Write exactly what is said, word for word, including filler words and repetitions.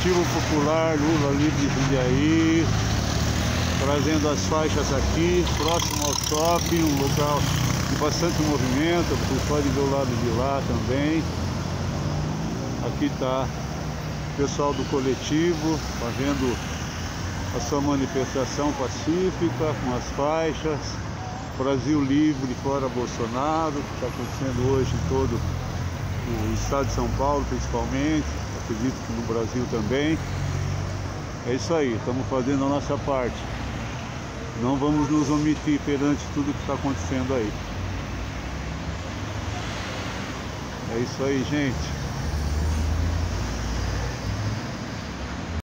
Coletivo Popular Lula Livre Jundiaí, trazendo as faixas aqui, próximo ao shopping, um local de bastante movimento. Vocês podem ver o lado de lá também. Aqui está o pessoal do coletivo fazendo a sua manifestação pacífica com as faixas. Brasil livre, fora Bolsonaro, que está acontecendo hoje em todo o estado de São Paulo, principalmente, acredito que no Brasil também. É isso aí, estamos fazendo a nossa parte. Não vamos nos omitir perante tudo que está acontecendo aí. É isso aí, gente.